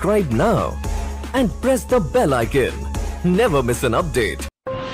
Subscribe now and press the bell icon. Never miss an update.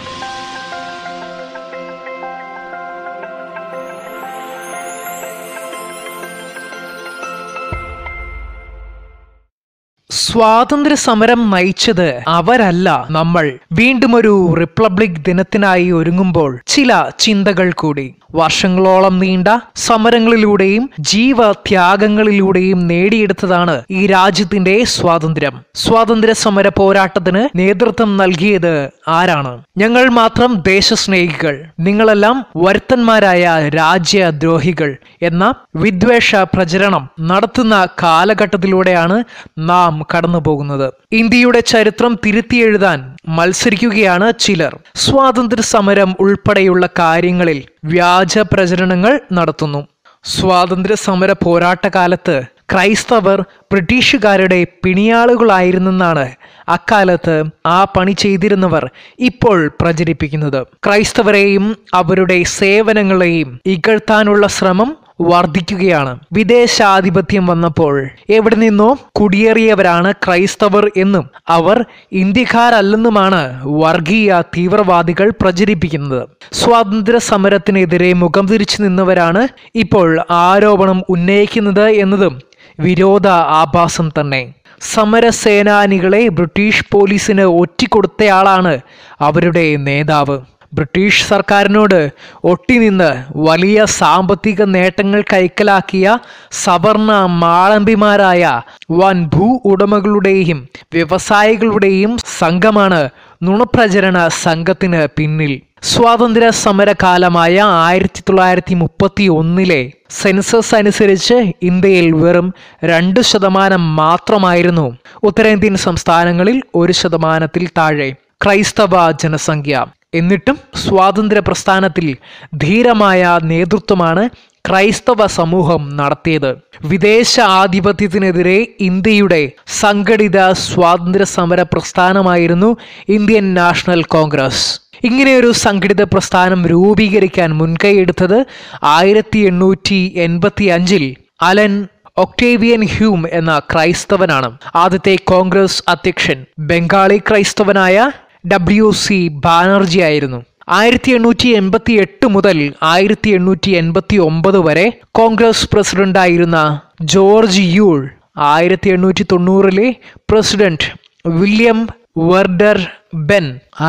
സ്വാതന്ത്ര്യ സമരം നയിച്ചത് അവരല്ല നമ്മൾ. വീണ്ടും ഒരു റിപ്പബ്ലിക് ദിനത്തിനായി ഒരുങ്ങുമ്പോൾ ചില ചിന്തകൾ കൂടി. വർഷങ്ങളോളം നീണ്ട സമരങ്ങളിലൂടെയും ജീവത്യാഗങ്ങളിലൂടെയും നേടിയെടുത്തതാണ് ഈ രാജ്യത്തിന്റെ സ്വാതന്ത്ര്യം. സ്വാതന്ത്ര്യ സമര പോരാട്ടത്തിന് നേതൃത്വം നൽകിയത് ആരാണ്? ഞങ്ങൾ മാത്രം ദേശസ്നേഹികൾ, നിങ്ങളെല്ലാം വരുത്തന്മാരായ രാജ്യദ്രോഹികൾ എന്ന വിദ്വേഷ പ്രചരണം നടത്തുന്ന കാലഘട്ടത്തിലൂടെയാണ് നാം കടന്നു പോകുന്നത്. ഇന്ത്യയുടെ ചരിത്രം തിരുത്തിയെഴുതാൻ മത്സരിക്കുകയാണ് ചിലർ. സ്വാതന്ത്ര്യ സമരം ഉൾപ്പെടെയുള്ള കാര്യങ്ങളിൽ വ്യാജ പ്രചരണങ്ങൾ നടത്തുന്നു. സ്വാതന്ത്ര്യ സമര പോരാട്ടകാലത്ത് ക്രൈസ്തവർ ബ്രിട്ടീഷുകാരുടെ പിണിയാളുകളായിരുന്നെന്നാണ് അക്കാലത്ത് ആ പണി ചെയ്തിരുന്നവർ ഇപ്പോൾ പ്രചരിപ്പിക്കുന്നത്. ക്രൈസ്തവരെയും അവരുടെ സേവനങ്ങളെയും ഇകഴ്ത്താനുള്ള ശ്രമം വർദ്ധിക്കുകയാണ്. വിദേശാധിപത്യം വന്നപ്പോൾ എവിടെ നിന്നോ കുടിയേറിയവരാണ് ക്രൈസ്തവർ എന്നും അവർ ഇന്ത്യക്കാരല്ലെന്നുമാണ് വർഗീയ തീവ്രവാദികൾ പ്രചരിപ്പിക്കുന്നത്. സ്വാതന്ത്ര്യ സമരത്തിനെതിരെ മുഖം തിരിച്ചു നിന്നവരാണ് ഇപ്പോൾ ആരോപണം ഉന്നയിക്കുന്നത് എന്നതും വിരോധ ആഭാസം തന്നെ. സമരസേനാനികളെ ബ്രിട്ടീഷ് പോലീസിന് ഒറ്റിക്കൊടുത്തയാളാണ് അവരുടെ നേതാവ്. ബ്രിട്ടീഷ് സർക്കാരിനോട് ഒട്ടിനിന്ന് വലിയ സാമ്പത്തിക നേട്ടങ്ങൾ കൈക്കലാക്കിയ സവർണ മാളമ്പിമാരായ വൻ ഭൂ ഉടമകളുടെയും വ്യവസായികളുടെയും സംഘമാണ് നുണപ്രചരണ സംഘത്തിന് പിന്നിൽ. സ്വാതന്ത്ര്യ സമരകാലമായ 1931 സെൻസസ് അനുസരിച്ച് ഇന്ത്യയിൽ വെറും 2% മാത്രമായിരുന്നു ഉത്തരേന്ത്യൻ സംസ്ഥാനങ്ങളിൽ 1% താഴെ ക്രൈസ്തവ ജനസംഖ്യ. എന്നിട്ടും സ്വാതന്ത്ര്യ പ്രസ്ഥാനത്തിൽ ധീരമായ നേതൃത്വമാണ് ക്രൈസ്തവ സമൂഹം നടത്തിയത്. വിദേശ ആധിപത്യത്തിനെതിരെ ഇന്ത്യയുടെ സംഘടിത സ്വാതന്ത്ര്യ സമര പ്രസ്ഥാനമായിരുന്നു ഇന്ത്യൻ നാഷണൽ കോൺഗ്രസ്. ഇങ്ങനെയൊരു സംഘടിത പ്രസ്ഥാനം രൂപീകരിക്കാൻ മുൻകൈയെടുത്തത് 1885 അലൻ ഒക്ടേവിയൻ ഹ്യൂം എന്ന ക്രൈസ്തവനാണ്. ആദ്യത്തെ കോൺഗ്രസ് അധ്യക്ഷൻ ബംഗാളി ക്രൈസ്തവനായ WC ബാനർജി ആയിരുന്നു. 1888 മുതൽ 1889 വരെ കോൺഗ്രസ് പ്രസിഡന്റായിരുന്ന George Yule, 1890 president William Wedderburn,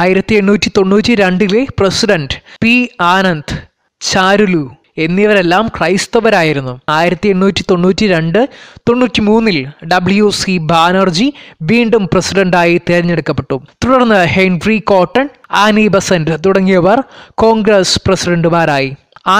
1892 president P. Anand Charlu എന്നിവരെല്ലാം ക്രൈസ്തവരായിരുന്നു. 1892-93 WC ബാനർജി വീണ്ടും പ്രസിഡന്റായി തിരഞ്ഞെടുക്കപ്പെട്ടു. തുടർന്ന് ഹെൻറി കോട്ടൺ, ആനി ബസന്റ് തുടങ്ങിയവർ കോൺഗ്രസ് പ്രസിഡന്റുമാരായി.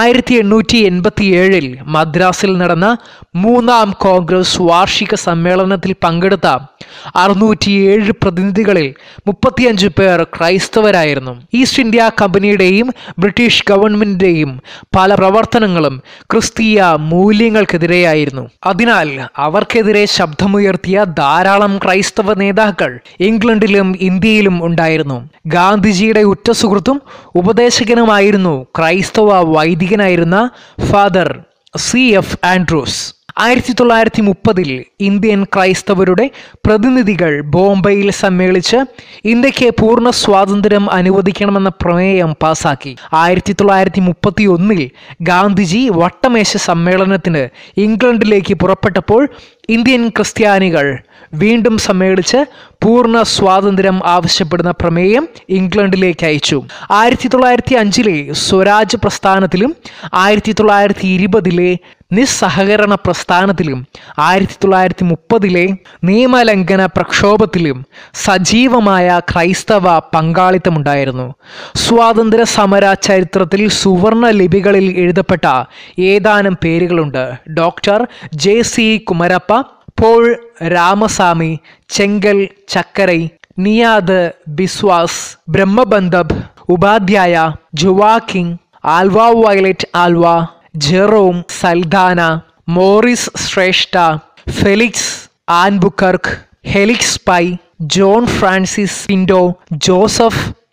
1887 മദ്രാസിൽ നടന്ന 3ാം കോൺഗ്രസ് വാർഷിക സമ്മേളനത്തിൽ പങ്കെടുത്ത 607 പ്രതിനിധികളിൽ 35 പേർ ക്രൈസ്തവരായിരുന്നു. ഈസ്റ്റ് ഇന്ത്യ കമ്പനിയുടെയും ബ്രിട്ടീഷ് ഗവൺമെന്റിന്റെയും പല പ്രവർത്തനങ്ങളും ക്രിസ്തീയ മൂല്യങ്ങൾക്കെതിരെയായിരുന്നു. അതിനാൽ അവർക്കെതിരെ ശബ്ദമുയർത്തിയ ധാരാളം ക്രൈസ്തവ നേതാക്കൾ ഇംഗ്ലണ്ടിലും ഇന്ത്യയിലും ഉണ്ടായിരുന്നു. ഗാന്ധിജിയുടെ ഉറ്റ സുഹൃത്തും ഉപദേശകനുമായിരുന്നു ക്രൈസ്തവ വൈദികനായിരുന്ന ഫാദർ CF ആൻഡ്രൂസ്. 1930 ഇന്ത്യൻ ക്രൈസ്തവരുടെ പ്രതിനിധികൾ ബോംബെയിൽ സമ്മേളിച്ച് ഇന്ത്യക്ക് പൂർണ്ണ സ്വാതന്ത്ര്യം അനുവദിക്കണമെന്ന പ്രമേയം പാസാക്കി. 1931 ഗാന്ധിജി വട്ടമേശ സമ്മേളനത്തിന് ഇംഗ്ലണ്ടിലേക്ക് പുറപ്പെട്ടപ്പോൾ ഇന്ത്യൻ ക്രിസ്ത്യാനികൾ വീണ്ടും സമ്മേളിച്ച് പൂർണ്ണ സ്വാതന്ത്ര്യം ആവശ്യപ്പെടുന്ന പ്രമേയം ഇംഗ്ലണ്ടിലേക്ക് അയച്ചു. 1905 സ്വരാജ് പ്രസ്ഥാനത്തിലും 1920 നിസ്സഹകരണ പ്രസ്ഥാനത്തിലും 1930 നിയമലംഘന പ്രക്ഷോഭത്തിലും സജീവമായ ക്രൈസ്തവ പങ്കാളിത്തമുണ്ടായിരുന്നു. സ്വാതന്ത്ര്യ സമര ചരിത്രത്തിൽ സുവർണ ലിപികളിൽ എഴുതപ്പെട്ട ഏതാനും പേരുകളുണ്ട്. Doctor JC Kumarappa, Paul Ramaswamy, Chengal Chakkarai, Niyad Biswas, Brahmabandhab Upadhyay, Joachim, Alva Violet Alva, Jerome Saldanha, Maurice Shrestha, Felix Albuquerque, Felix Pai, John Francis Pinto, Joseph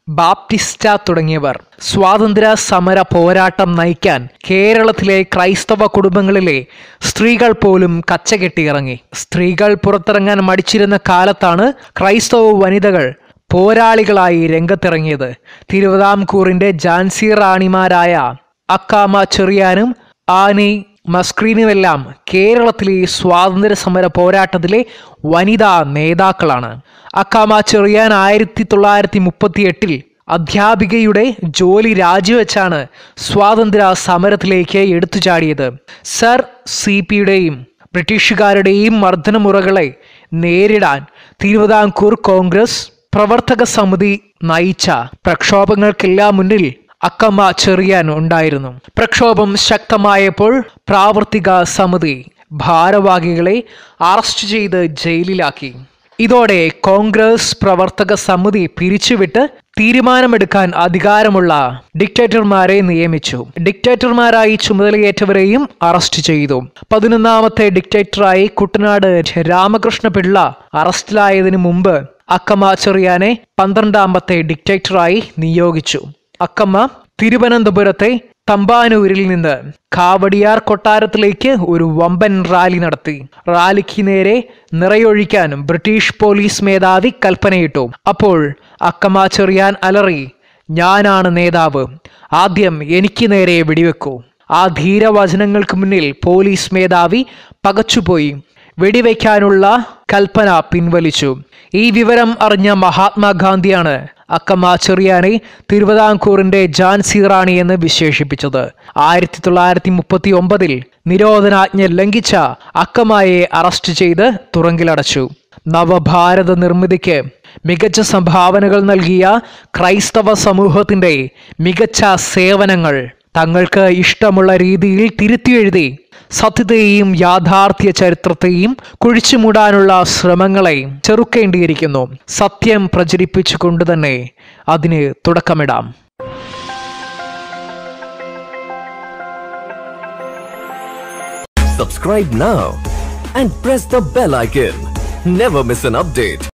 Baptista തുടങ്ങിയവർ. സ്വാതന്ത്ര്യ സമര പോരാട്ടം നയിക്കാൻ കേരളത്തിലെ ക്രൈസ്തവ കുടുംബങ്ങളിലെ സ്ത്രീകൾ പോലും കച്ചകെട്ടിയിറങ്ങി. സ്ത്രീകൾ പുറത്തിറങ്ങാൻ മടിച്ചിരുന്ന കാലത്താണ് ക്രൈസ്തവ വനിതകൾ പോരാളികളായി രംഗത്തിറങ്ങിയത്. തിരുവിതാംകൂറിന്റെ ഝാൻസി റാണിമാരായ അക്കാമ ചെറിയാനും ആനി മസ്ക്രീനുമെല്ലാം കേരളത്തിലെ സ്വാതന്ത്ര്യ സമര പോരാട്ടത്തിലെ വനിതാ നേതാക്കളാണ്. അക്കാമ ചെറിയാൻ 1938 അധ്യാപികയുടെ ജോലി രാജിവെച്ചാണ് സ്വാതന്ത്ര്യ സമരത്തിലേക്ക് എടുത്തുചാടിയത്. സർ CP-യുടെയും ബ്രിട്ടീഷുകാരുടെയും മർദ്ദനമുറകളെ നേരിടാൻ തിരുവിതാംകൂർ കോൺഗ്രസ് പ്രവർത്തക സമിതി നയിച്ച പ്രക്ഷോഭങ്ങൾക്കെല്ലാം മുന്നിൽ അക്കമ്മ ചെറിയാൻ ഉണ്ടായിരുന്നു. പ്രക്ഷോഭം ശക്തമായപ്പോൾ പ്രാവർത്തിക സമിതി ഭാരവാഹികളെ അറസ്റ്റ് ചെയ്ത് ജയിലിലാക്കി. ഇതോടെ കോൺഗ്രസ് പ്രവർത്തക സമിതി പിരിച്ചുവിട്ട് തീരുമാനമെടുക്കാൻ അധികാരമുള്ള ഡിക്റ്റേറ്റർമാരെ നിയമിച്ചു. ഡിക്റ്റേറ്റർമാരായി ചുമതലയേറ്റവരെയും അറസ്റ്റ് ചെയ്തു. 11ാമത്തെ ഡിക്റ്റേറ്ററായി കുട്ടനാട് രാമകൃഷ്ണപിള്ള അറസ്റ്റിലായതിനു മുമ്പ് അക്കമ്മ ചെറിയാനെ 12ാമത്തെ ഡിക്റ്റേറ്ററായി നിയോഗിച്ചു. അക്കമ്മ തിരുവനന്തപുരത്തെ തമ്പാനൂരിൽ നിന്ന് കാവടിയാർ കൊട്ടാരത്തിലേക്ക് ഒരു വമ്പൻ റാലി നടത്തി. റാലിക്ക് നേരെ നിറയൊഴിക്കാൻ ബ്രിട്ടീഷ് പോലീസ് മേധാവി കൽപ്പനയിട്ടു. അപ്പോൾ അക്കമ്മ ചെറിയാൻ അലറി, ഞാനാണ് നേതാവ്, ആദ്യം എനിക്ക് നേരെ വെടിവെക്കൂ. ആ ധീരവചനങ്ങൾക്ക് മുന്നിൽ പോലീസ് മേധാവി പകച്ചുപോയി വെടിവെക്കാനുള്ള കൽപ്പന പിൻവലിച്ചു. ഈ വിവരം അറിഞ്ഞ മഹാത്മാഗാന്ധിയാണ് അക്കമ്മ ചെറിയാനെ തിരുവിതാംകൂറിന്റെ ഝാൻസി റാണി എന്ന് വിശേഷിപ്പിച്ചത്. 1939 നിരോധനാജ്ഞ ലംഘിച്ച അക്കമ്മയെ അറസ്റ്റ് ചെയ്ത് തുറങ്കിലടച്ചു. നവഭാരത നിർമ്മിതിക്ക് മികച്ച സംഭാവനകൾ നൽകിയ ക്രൈസ്തവ സമൂഹത്തിന്റെ മികച്ച സേവനങ്ങൾ തങ്ങൾക്ക് ഇഷ്ടമുള്ള രീതിയിൽ തിരുത്തിയെഴുതി സത്യത്തെയും യാഥാർത്ഥ്യ ചരിത്രത്തെയും കുഴിച്ചുമൂടാനുള്ള ശ്രമങ്ങളെ ചെറുക്കേണ്ടിയിരിക്കുന്നു. സത്യം പ്രചരിപ്പിച്ചുകൊണ്ട് തന്നെ അതിന് തുടക്കമിടാം. Subscribe now and press the bell icon. Never miss an update.